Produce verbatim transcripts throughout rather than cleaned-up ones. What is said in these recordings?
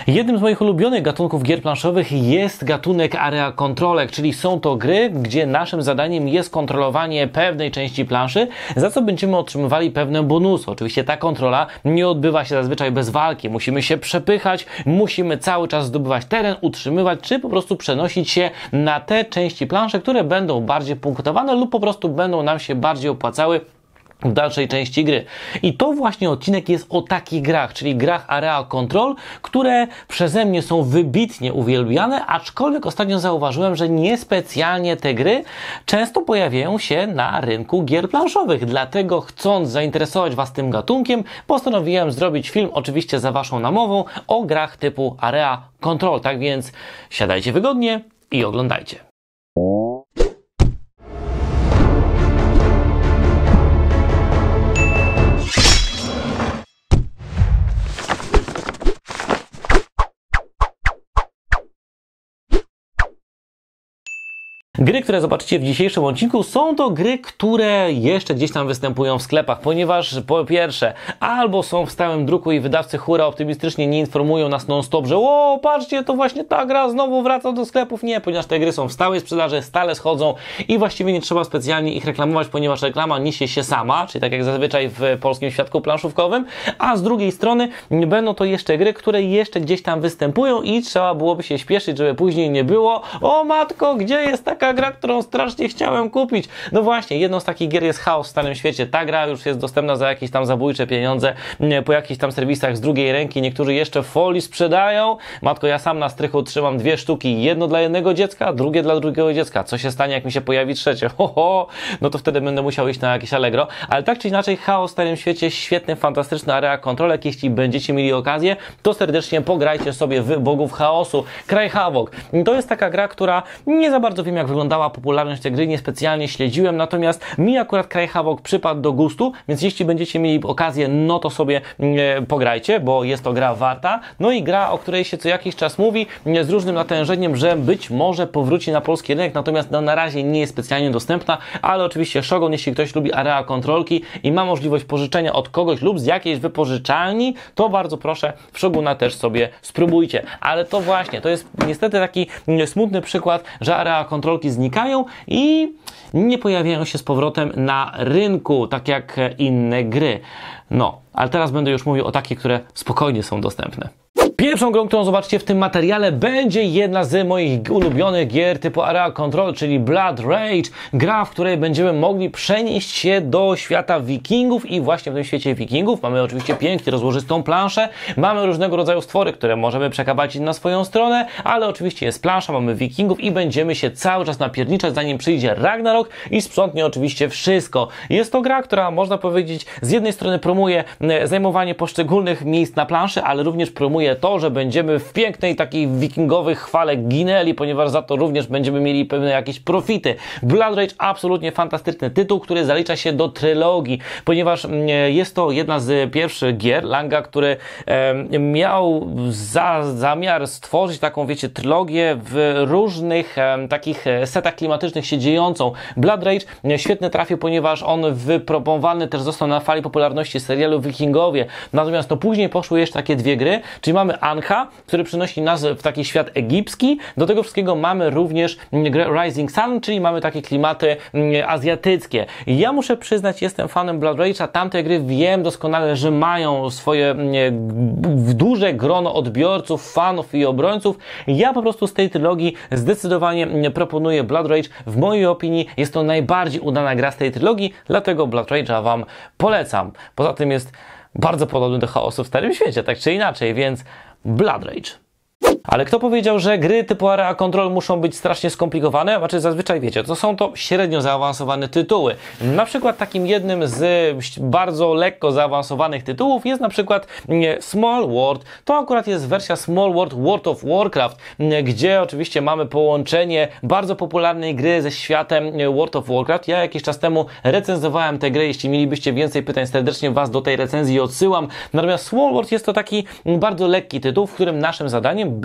Jednym z moich ulubionych gatunków gier planszowych jest gatunek area kontrolek, czyli są to gry, gdzie naszym zadaniem jest kontrolowanie pewnej części planszy, za co będziemy otrzymywali pewne bonusy. Oczywiście ta kontrola nie odbywa się zazwyczaj bez walki. Musimy się przepychać, musimy cały czas zdobywać teren, utrzymywać, czy po prostu przenosić się na te części planszy, które będą bardziej punktowane lub po prostu będą nam się bardziej opłacały w dalszej części gry. I to właśnie odcinek jest o takich grach, czyli grach Area Control, które przeze mnie są wybitnie uwielbiane, aczkolwiek ostatnio zauważyłem, że niespecjalnie te gry często pojawiają się na rynku gier planszowych. Dlatego, chcąc zainteresować Was tym gatunkiem, postanowiłem zrobić film, oczywiście za Waszą namową, o grach typu Area Control. Tak więc siadajcie wygodnie i oglądajcie. Gry, które zobaczycie w dzisiejszym odcinku, są to gry, które jeszcze gdzieś tam występują w sklepach, ponieważ po pierwsze, albo są w stałym druku i wydawcy hura optymistycznie nie informują nas non-stop, że o, patrzcie, to właśnie ta gra znowu wraca do sklepów. Nie, ponieważ te gry są w stałej sprzedaży, stale schodzą i właściwie nie trzeba specjalnie ich reklamować, ponieważ reklama niesie się sama, czyli tak jak zazwyczaj w polskim świadku planszówkowym, a z drugiej strony będą to jeszcze gry, które jeszcze gdzieś tam występują i trzeba byłoby się śpieszyć, żeby później nie było: o matko, gdzie jest taka gra, którą strasznie chciałem kupić. No właśnie, jedną z takich gier jest Chaos w Starym Świecie. Ta gra już jest dostępna za jakieś tam zabójcze pieniądze po jakichś tam serwisach z drugiej ręki. Niektórzy jeszcze w folii sprzedają. Matko, ja sam na strychu trzymam dwie sztuki. Jedno dla jednego dziecka, drugie dla drugiego dziecka. Co się stanie, jak mi się pojawi trzecie? Ho, ho. No to wtedy będę musiał iść na jakieś Allegro. Ale tak czy inaczej, Chaos w Starym Świecie, świetny, fantastyczny area kontrolek. Jeśli będziecie mieli okazję, to serdecznie pograjcie sobie w Bogów Chaosu. Kraj Havoc. To jest taka gra, która nie za bardzo wiem, jak wyglądała popularność tej gry, niespecjalnie śledziłem, natomiast mi akurat Kraj Havoc przypadł do gustu, więc jeśli będziecie mieli okazję, no to sobie e, pograjcie, bo jest to gra warta. No i gra, o której się co jakiś czas mówi, z różnym natężeniem, że być może powróci na polski rynek, natomiast no, na razie nie jest specjalnie dostępna, ale oczywiście Shogun, jeśli ktoś lubi area kontrolki i ma możliwość pożyczenia od kogoś lub z jakiejś wypożyczalni, to bardzo proszę, w Shoguna też sobie spróbujcie. Ale to właśnie, to jest niestety taki smutny przykład, że area kontrolki znikają i nie pojawiają się z powrotem na rynku, tak jak inne gry. No, ale teraz będę już mówił o takich, które spokojnie są dostępne. Pierwszą grą, którą zobaczycie w tym materiale, będzie jedna z moich ulubionych gier typu Area Control, czyli Blood Rage. Gra, w której będziemy mogli przenieść się do świata wikingów i właśnie w tym świecie wikingów mamy oczywiście pięknie rozłożystą planszę, mamy różnego rodzaju stwory, które możemy przekabacić na swoją stronę, ale oczywiście jest plansza, mamy wikingów i będziemy się cały czas napierniczać, zanim przyjdzie Ragnarok i sprzątnie oczywiście wszystko. Jest to gra, która, można powiedzieć, z jednej strony promuje zajmowanie poszczególnych miejsc na planszy, ale również promuje to, że będziemy w pięknej takiej wikingowej chwale ginęli, ponieważ za to również będziemy mieli pewne jakieś profity. Blood Rage absolutnie fantastyczny tytuł, który zalicza się do trylogii, ponieważ jest to jedna z pierwszych gier Langa, który e, miał za, zamiar stworzyć taką, wiecie, trylogię w różnych e, takich setach klimatycznych się dziejącą. Blood Rage świetnie trafił, ponieważ on wypromowany też został na fali popularności serialu Wikingowie. Natomiast no później poszły jeszcze takie dwie gry, czyli mamy Ancha, który przynosi nas w taki świat egipski. Do tego wszystkiego mamy również grę Rising Sun, czyli mamy takie klimaty azjatyckie. Ja muszę przyznać, jestem fanem Blood Rage'a. Tamte gry wiem doskonale, że mają swoje duże grono odbiorców, fanów i obrońców. Ja po prostu z tej trylogii zdecydowanie proponuję Blood Rage. W mojej opinii jest to najbardziej udana gra z tej trylogii, dlatego Blood Rage'a Wam polecam. Poza tym jest bardzo podobny do Chaosu w Starym Świecie, tak czy inaczej, więc Blood Rage. Ale kto powiedział, że gry typu Area Control muszą być strasznie skomplikowane? Znaczy zazwyczaj wiecie, to są to średnio zaawansowane tytuły. Na przykład takim jednym z bardzo lekko zaawansowanych tytułów jest na przykład Small World. To akurat jest wersja Small World World of Warcraft, gdzie oczywiście mamy połączenie bardzo popularnej gry ze światem World of Warcraft. Ja jakiś czas temu recenzowałem tę grę. Jeśli mielibyście więcej pytań, serdecznie Was do tej recenzji odsyłam. Natomiast Small World jest to taki bardzo lekki tytuł, w którym naszym zadaniem będzie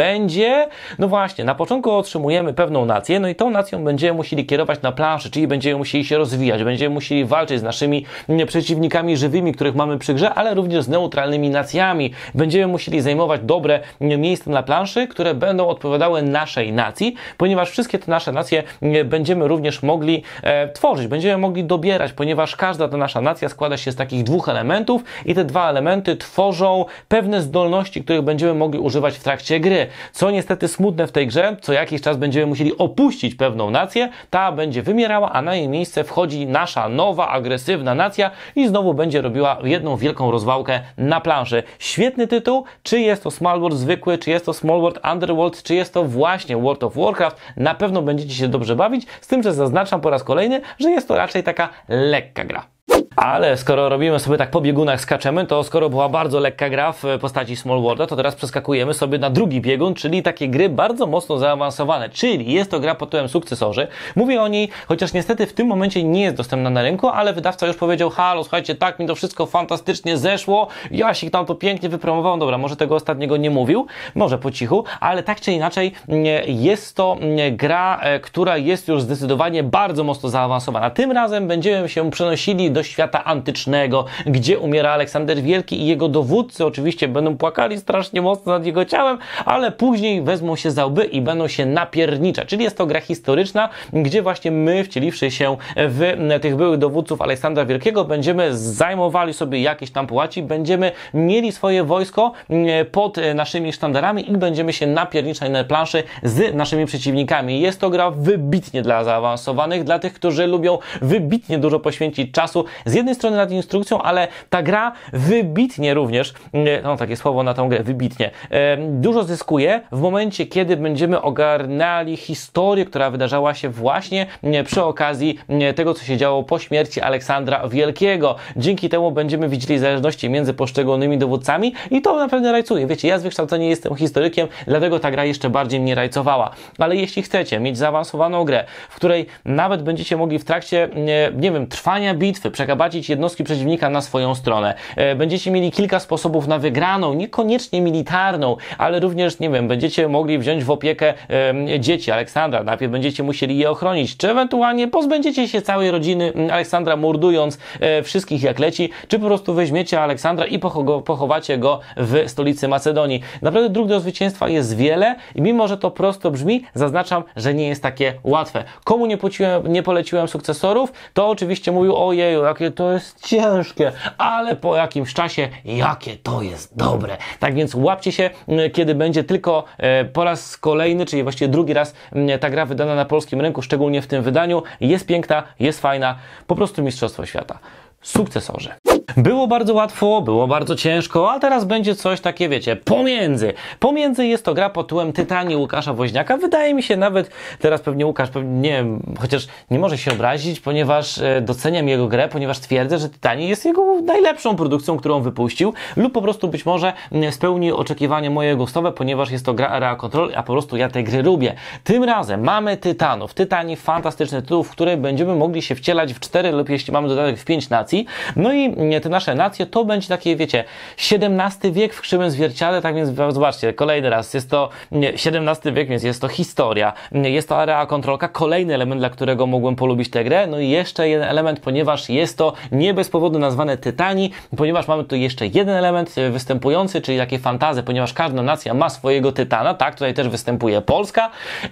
będzie, no właśnie, na początku otrzymujemy pewną nację, no i tą nacją będziemy musieli kierować na planszy, czyli będziemy musieli się rozwijać, będziemy musieli walczyć z naszymi przeciwnikami żywymi, których mamy przy grze, ale również z neutralnymi nacjami. Będziemy musieli zajmować dobre miejsca na planszy, które będą odpowiadały naszej nacji, ponieważ wszystkie te nasze nacje będziemy również mogli e, tworzyć, będziemy mogli dobierać, ponieważ każda ta nasza nacja składa się z takich dwóch elementów i te dwa elementy tworzą pewne zdolności, których będziemy mogli używać w trakcie gry. Co niestety smutne w tej grze, co jakiś czas będziemy musieli opuścić pewną nację, ta będzie wymierała, a na jej miejsce wchodzi nasza nowa, agresywna nacja i znowu będzie robiła jedną wielką rozwałkę na planszy. Świetny tytuł, czy jest to Small World zwykły, czy jest to Small World Underworld, czy jest to właśnie World of Warcraft, na pewno będziecie się dobrze bawić, z tym, że zaznaczam po raz kolejny, że jest to raczej taka lekka gra. Ale skoro robimy sobie tak po biegunach, skaczemy, to skoro była bardzo lekka gra w postaci Small Worlda, to teraz przeskakujemy sobie na drugi biegun, czyli takie gry bardzo mocno zaawansowane, czyli jest to gra pod tytułem Sukcesorzy. Mówię o niej, chociaż niestety w tym momencie nie jest dostępna na rynku, ale wydawca już powiedział: halo, słuchajcie, tak mi to wszystko fantastycznie zeszło, Jasik tam to pięknie wypromował, dobra, może tego ostatniego nie mówił, może po cichu, ale tak czy inaczej jest to gra, która jest już zdecydowanie bardzo mocno zaawansowana. Tym razem będziemy się przenosili do świata antycznego, gdzie umiera Aleksander Wielki i jego dowódcy oczywiście będą płakali strasznie mocno nad jego ciałem, ale później wezmą się za łby i będą się napierniczać. Czyli jest to gra historyczna, gdzie właśnie my, wcieliwszy się w tych byłych dowódców Aleksandra Wielkiego, będziemy zajmowali sobie jakieś tam połaci, będziemy mieli swoje wojsko pod naszymi sztandarami i będziemy się napierniczać na planszy z naszymi przeciwnikami. Jest to gra wybitnie dla zaawansowanych, dla tych, którzy lubią wybitnie dużo poświęcić czasu z jednej strony nad instrukcją, ale ta gra wybitnie również, no takie słowo na tą grę, wybitnie, dużo zyskuje w momencie, kiedy będziemy ogarniali historię, która wydarzała się właśnie przy okazji tego, co się działo po śmierci Aleksandra Wielkiego. Dzięki temu będziemy widzieli zależności między poszczególnymi dowódcami i to naprawdę rajcuje. Wiecie, ja z wykształcenia jestem historykiem, dlatego ta gra jeszcze bardziej mnie rajcowała. Ale jeśli chcecie mieć zaawansowaną grę, w której nawet będziecie mogli w trakcie, nie, nie wiem, trwania bitwy przekabacić jednostki przeciwnika na swoją stronę. Będziecie mieli kilka sposobów na wygraną, niekoniecznie militarną, ale również, nie wiem, będziecie mogli wziąć w opiekę e, dzieci Aleksandra. Najpierw będziecie musieli je ochronić, czy ewentualnie pozbędziecie się całej rodziny Aleksandra, mordując e, wszystkich jak leci, czy po prostu weźmiecie Aleksandra i pocho pochowacie go w stolicy Macedonii. Naprawdę dróg do zwycięstwa jest wiele i mimo, że to prosto brzmi, zaznaczam, że nie jest takie łatwe. Komu nie, pociłem, nie poleciłem sukcesorów, to oczywiście mówił: ojeju, jakie to jest ciężkie, ale po jakimś czasie, jakie to jest dobre. Tak więc łapcie się, kiedy będzie tylko po raz kolejny, czyli właściwie drugi raz ta gra wydana na polskim rynku, szczególnie w tym wydaniu. Jest piękna, jest fajna, po prostu mistrzostwo świata. Sukcesorzy. Było bardzo łatwo, było bardzo ciężko, a teraz będzie coś takie, wiecie, pomiędzy. Pomiędzy jest to gra pod tytułem Tytanii Łukasza Woźniaka. Wydaje mi się nawet, teraz pewnie Łukasz, pewnie, nie wiem, chociaż nie może się obrazić, ponieważ e, doceniam jego grę, ponieważ twierdzę, że Tytanii jest jego najlepszą produkcją, którą wypuścił, lub po prostu być może spełni oczekiwania moje gustowe, ponieważ jest to gra Area Control, a po prostu ja te gry lubię. Tym razem mamy Tytanów. Tytanii, fantastyczny tytuł, w której będziemy mogli się wcielać w cztery lub jeśli mamy dodatek w pięć nacji. No i te nasze nacje to będzie takie, wiecie, siedemnasty wiek w krzywym zwierciale, tak więc zobaczcie, kolejny raz, jest to siedemnasty wiek, więc jest to historia, jest to Area Kontrolka, kolejny element, dla którego mogłem polubić tę grę, no i jeszcze jeden element, ponieważ jest to nie bez powodu nazwane Tytanii, ponieważ mamy tu jeszcze jeden element występujący, czyli takie fantazy, ponieważ każda nacja ma swojego Tytana, tak, tutaj też występuje Polska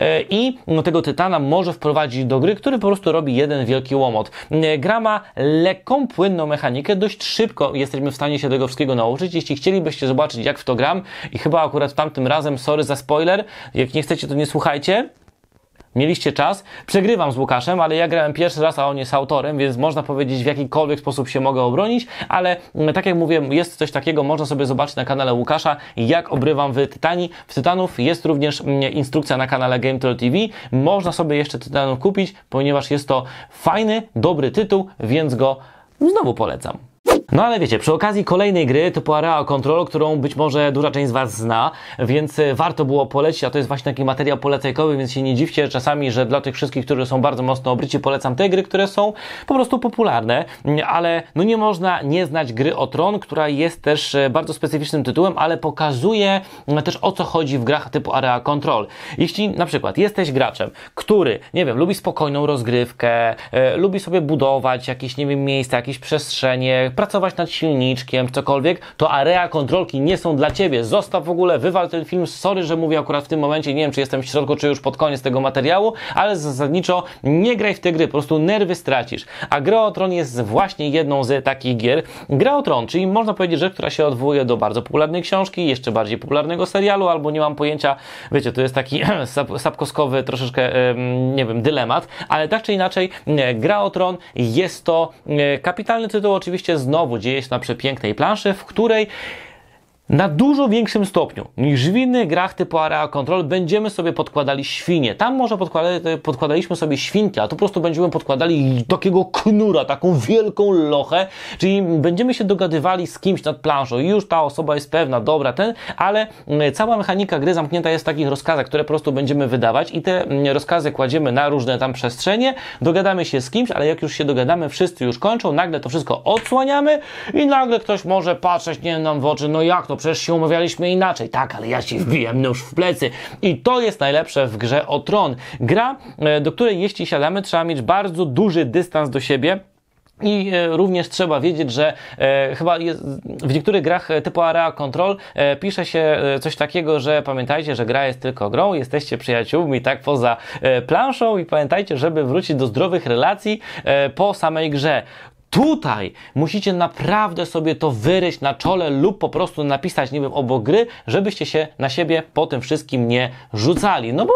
i no, tego Tytana może wprowadzić do gry, który po prostu robi jeden wielki łomot. Gra ma lekką, płynną mechanikę, dość szybko jesteśmy w stanie się tego wszystkiego nauczyć. Jeśli chcielibyście zobaczyć, jak w to gram, i chyba akurat tamtym razem, sorry za spoiler, jak nie chcecie, to nie słuchajcie, mieliście czas, przegrywam z Łukaszem, ale ja grałem pierwszy raz, a on jest autorem, więc można powiedzieć, w jakikolwiek sposób się mogę obronić, ale tak jak mówię, jest coś takiego, można sobie zobaczyć na kanale Łukasza, jak obrywam w Tytanii. W Tytanów jest również instrukcja na kanale GameTroll T V. Można sobie jeszcze Tytanów kupić, ponieważ jest to fajny, dobry tytuł, więc go znowu polecam. No ale wiecie, przy okazji kolejnej gry typu Area Control, którą być może duża część z Was zna, więc warto było polecić, a to jest właśnie taki materiał polecajkowy, więc się nie dziwcie czasami, że dla tych wszystkich, którzy są bardzo mocno obryci, polecam te gry, które są po prostu popularne, ale no nie można nie znać gry o Tron, która jest też bardzo specyficznym tytułem, ale pokazuje też, o co chodzi w grach typu Area Control. Jeśli na przykład jesteś graczem, który, nie wiem, lubi spokojną rozgrywkę, e, lubi sobie budować jakieś, nie wiem, miejsca, jakieś przestrzenie, pracować nad silniczkiem, cokolwiek, to Area Controlki nie są dla Ciebie. Zostaw w ogóle, wywal ten film. Sorry, że mówię akurat w tym momencie, nie wiem, czy jestem w środku, czy już pod koniec tego materiału, ale zasadniczo nie graj w te gry, po prostu nerwy stracisz. A Gra o Tron jest właśnie jedną z takich gier. Gra o Tron, czyli można powiedzieć, że która się odwołuje do bardzo popularnej książki, jeszcze bardziej popularnego serialu, albo nie mam pojęcia, wiecie, to jest taki sapkowskowy troszeczkę, nie wiem, dylemat, ale tak czy inaczej, Gra o Tron jest to kapitalny tytuł, oczywiście znowu dzieje się na przepięknej planszy, w której na dużo większym stopniu niż w innych grach typu Area Control będziemy sobie podkładali świnie. Tam może podkładali, podkładaliśmy sobie świnki, a tu po prostu będziemy podkładali takiego knura, taką wielką lochę, czyli będziemy się dogadywali z kimś nad planszą i już ta osoba jest pewna, dobra, ten, ale cała mechanika gry zamknięta jest w takich rozkazach, które po prostu będziemy wydawać i te rozkazy kładziemy na różne tam przestrzenie, dogadamy się z kimś, ale jak już się dogadamy, wszyscy już kończą, nagle to wszystko odsłaniamy i nagle ktoś może patrzeć nie nam w oczy, no jak to, przecież się umawialiśmy inaczej. Tak, ale ja ci wbiłem nóż w plecy. I to jest najlepsze w Grze o Tron. Gra, do której jeśli siadamy, trzeba mieć bardzo duży dystans do siebie. I e, również trzeba wiedzieć, że e, chyba jest, w niektórych grach typu Area Control e, pisze się e, coś takiego, że pamiętajcie, że gra jest tylko grą, jesteście przyjaciółmi tak poza e, planszą i pamiętajcie, żeby wrócić do zdrowych relacji e, po samej grze. Tutaj musicie naprawdę sobie to wyryć na czole lub po prostu napisać, nie wiem, obok gry, żebyście się na siebie po tym wszystkim nie rzucali. No bo,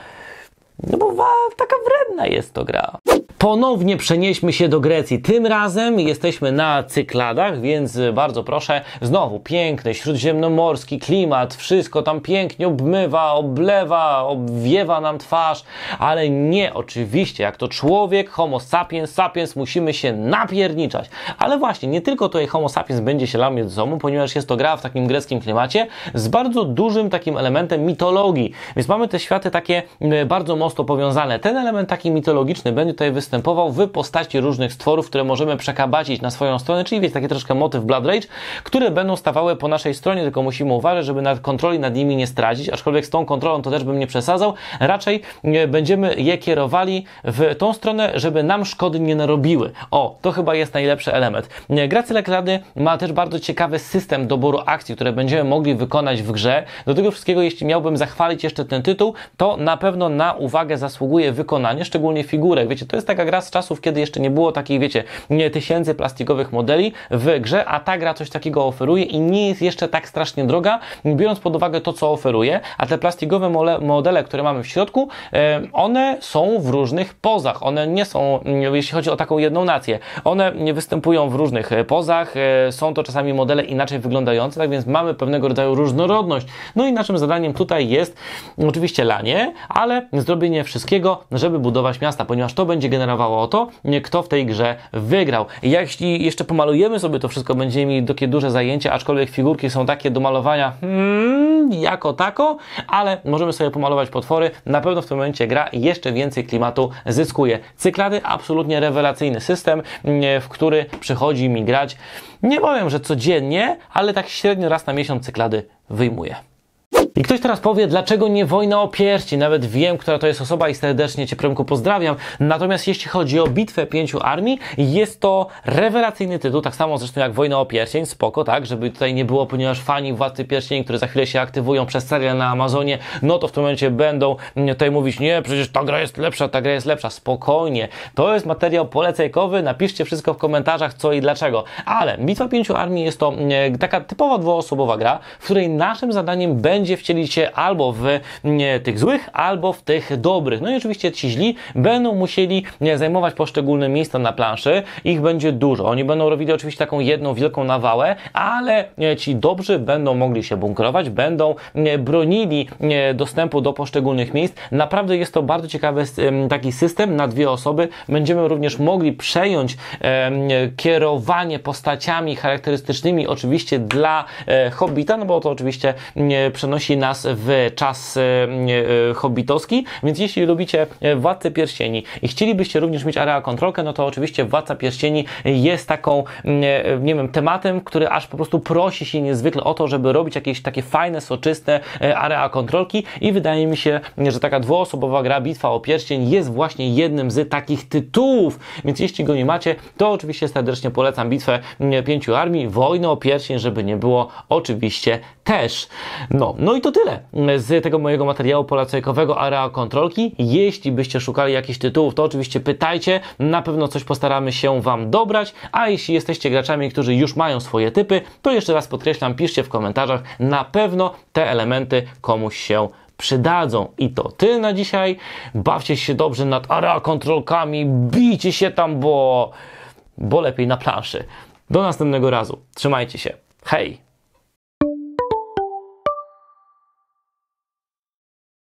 no bo taka wredna jest to gra. Ponownie przenieśmy się do Grecji. Tym razem jesteśmy na Cykladach, więc bardzo proszę, znowu piękny, śródziemnomorski klimat, wszystko tam pięknie obmywa, oblewa, obwiewa nam twarz, ale nie oczywiście, jak to człowiek, homo sapiens sapiens, musimy się napierniczać. Ale właśnie, nie tylko tutaj homo sapiens będzie się lał między sobą, ponieważ jest to gra w takim greckim klimacie z bardzo dużym takim elementem mitologii. Więc mamy te światy takie bardzo mocno powiązane. Ten element taki mitologiczny będzie tutaj występował w postaci różnych stworów, które możemy przekabacić na swoją stronę, czyli wiecie, taki troszkę motyw Blood Rage, które będą stawały po naszej stronie, tylko musimy uważać, żeby nad kontroli nad nimi nie stracić, aczkolwiek z tą kontrolą to też bym nie przesadzał, raczej będziemy je kierowali w tą stronę, żeby nam szkody nie narobiły. O, to chyba jest najlepszy element. Gra Cyklady ma też bardzo ciekawy system doboru akcji, które będziemy mogli wykonać w grze. Do tego wszystkiego, jeśli miałbym zachwalić jeszcze ten tytuł, to na pewno na uwagę zasługuje wykonanie, szczególnie figurek. Wiecie, to jest taka gra z czasów, kiedy jeszcze nie było takich, wiecie, nie tysięcy plastikowych modeli w grze, a ta gra coś takiego oferuje i nie jest jeszcze tak strasznie droga, biorąc pod uwagę to, co oferuje, a te plastikowe modele, które mamy w środku, one są w różnych pozach. One nie są, jeśli chodzi o taką jedną nację, one nie występują w różnych pozach, są to czasami modele inaczej wyglądające, tak więc mamy pewnego rodzaju różnorodność. No i naszym zadaniem tutaj jest oczywiście lanie, ale zrobienie wszystkiego, żeby budować miasta, ponieważ to będzie generowało o to, kto w tej grze wygrał. I jeśli jeszcze pomalujemy sobie to wszystko, będziemy mieli takie duże zajęcie, aczkolwiek figurki są takie do malowania hmm, jako tako, ale możemy sobie pomalować potwory. Na pewno w tym momencie gra jeszcze więcej klimatu zyskuje. Cyklady, absolutnie rewelacyjny system, w który przychodzi mi grać. Nie powiem, że codziennie, ale tak średnio raz na miesiąc Cyklady wyjmuję. I ktoś teraz powie, dlaczego nie Wojna o Pierścień? Nawet wiem, która to jest osoba i serdecznie Cię, Premku, pozdrawiam. Natomiast jeśli chodzi o Bitwę Pięciu Armii, jest to rewelacyjny tytuł, tak samo zresztą jak Wojna o Pierścień, spoko, tak, żeby tutaj nie było, ponieważ fani Władcy Pierścieni, które za chwilę się aktywują przez serial na Amazonie, no to w tym momencie będą tutaj mówić, nie, przecież ta gra jest lepsza, ta gra jest lepsza, spokojnie. To jest materiał polecajkowy, napiszcie wszystko w komentarzach, co i dlaczego. Ale Bitwa Pięciu Armii jest to taka typowa dwuosobowa gra, w której naszym zadaniem będzie w wcielić się albo w nie, tych złych, albo w tych dobrych. No i oczywiście ci źli będą musieli nie, zajmować poszczególne miejsca na planszy. Ich będzie dużo. Oni będą robili oczywiście taką jedną wielką nawałę, ale nie, ci dobrzy będą mogli się bunkrować, będą nie, bronili nie, dostępu do poszczególnych miejsc. Naprawdę jest to bardzo ciekawy taki system na dwie osoby. Będziemy również mogli przejąć e, kierowanie postaciami charakterystycznymi oczywiście dla e, Hobbita, no bo to oczywiście e, przenosi nas w czas e, e, hobbitowski, więc jeśli lubicie Władcę Pierścieni i chcielibyście również mieć area kontrolkę, no to oczywiście Władca Pierścieni jest taką, nie, nie wiem, tematem, który aż po prostu prosi się niezwykle o to, żeby robić jakieś takie fajne, soczyste area kontrolki i wydaje mi się, że taka dwuosobowa gra Bitwa o Pierścień jest właśnie jednym z takich tytułów, więc jeśli go nie macie, to oczywiście serdecznie polecam Bitwę Pięciu Armii, Wojnę o Pierścień, żeby nie było oczywiście też. No, no i to tyle z tego mojego materiału polecajkowego area kontrolki. Jeśli byście szukali jakichś tytułów, to oczywiście pytajcie, na pewno coś postaramy się Wam dobrać, a jeśli jesteście graczami, którzy już mają swoje typy, to jeszcze raz podkreślam, piszcie w komentarzach, na pewno te elementy komuś się przydadzą. I to tyle na dzisiaj. Bawcie się dobrze nad area kontrolkami, bijcie się tam, bo, bo lepiej na planszy. Do następnego razu. Trzymajcie się. Hej!